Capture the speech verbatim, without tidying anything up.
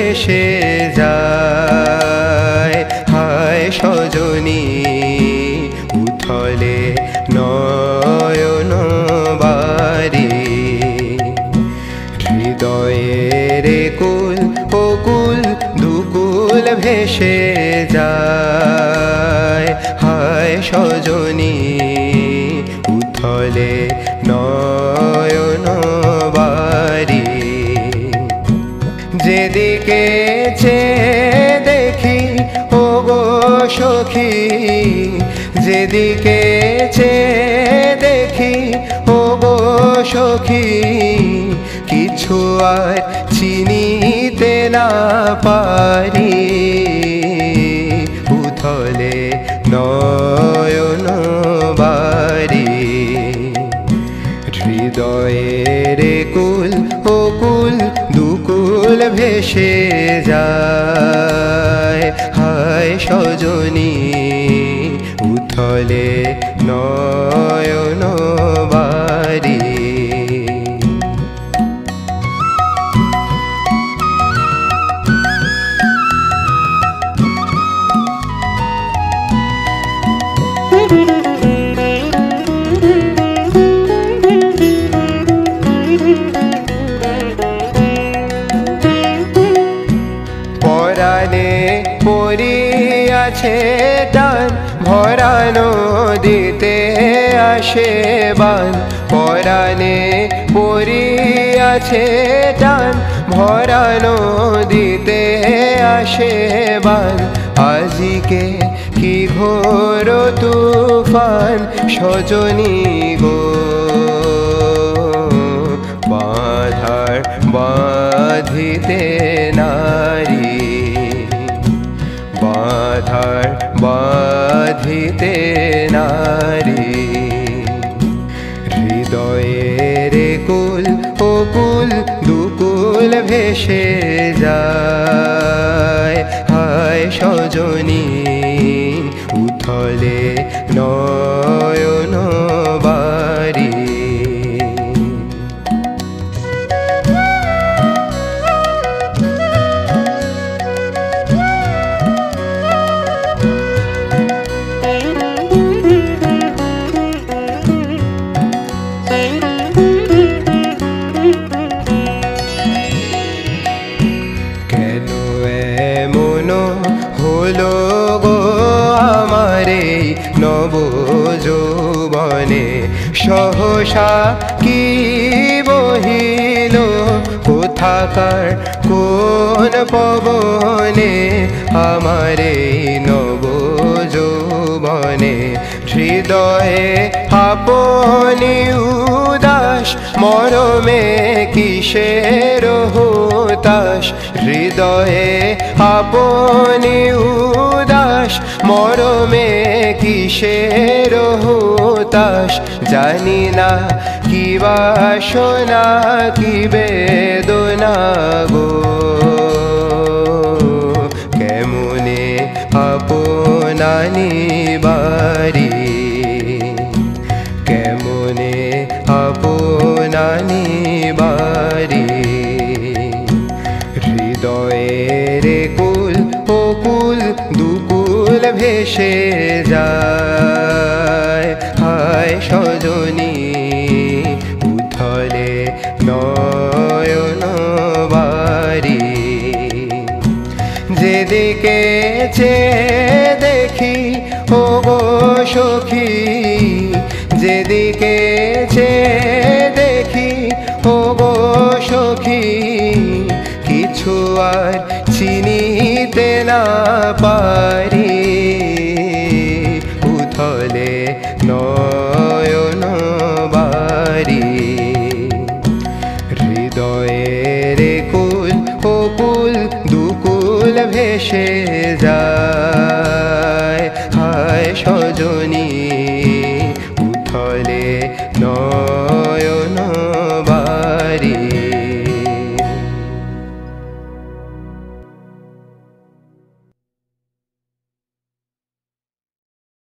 ভেসে যায়। হায় সজনী উথলে নয়ন বাড়ি, হৃদয়ের কুল অকুল দুকুল ভেসে যায়। হায় সজনী উথলে নয়ন বাড়ি, যেদিকে চেয়ে দেখি ও গো সখী, যেদিকে চেয়ে দেখি ও গো সখী, কিছু আর চিনিতে না পারি। উথলে নয়ন বাড়ি, হৃদয়ের কুল অকুল দুকুল ভেসে যায়। হায় সজনী উথলে নয়ন বাড়ি। পরাণে পড়িয়াছে টান, ভরা নদীতে আসে বান। পরাণে পড়িয়াছে টান, ভরা নদীতে আসে বান। আজিকে কি ঘোর তুফান সজনী গো, বাঁধার বাঁধিতে নারী, বাঁধার বাঁধিতে নারী। হৃদয়ের কুল অকুল দুকুল ভেসে যায়। হায় সজনী উথলে নয়ন বাড়ি। কেন এমন হলো গো আমার এই নব যৌবনে, সহসা কি বহিল কোথাকার কোন পবনে, আমার এই নব যৌবনে। হৃদয়ে আপনি উদাস মরমে কিসের হতাশ, হৃদয়ে আপনি উদাস মরমে কিসের হতাশ। জানি না কি বাসনা কি বেদনা গো, কেমনে আপনানি বাড়ি, কেমনে আপনানি বাড়ি। হৃদয়ের কুল অকুল দুকুল ভেসে যায়। হায় সজনী উথলে নয়ন বাড়ি, যেদিকে চেয়ে দেখি ও গো সখী, যেদিকে চেয়ে দেখি ও গো সখী, কিছু আর চিনি